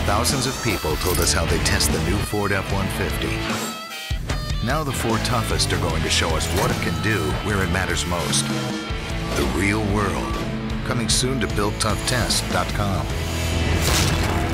thousands of people told us how they test the new Ford F-150. Now the four toughest are going to show us what it can do where it matters most. The real world. Coming soon to BuildToughTest.com.